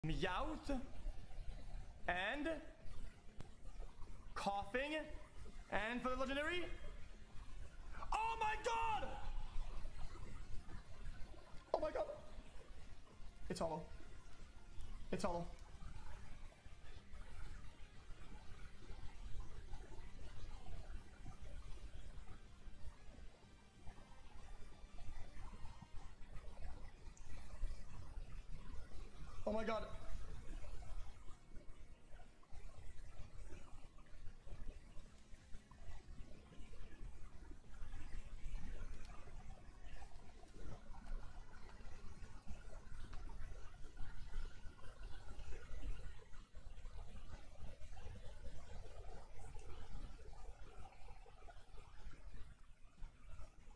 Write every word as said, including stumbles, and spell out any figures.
Meowth and coughing, and for the legendary, oh my god! Oh my god! It's Holo. It's Holo. Oh my god.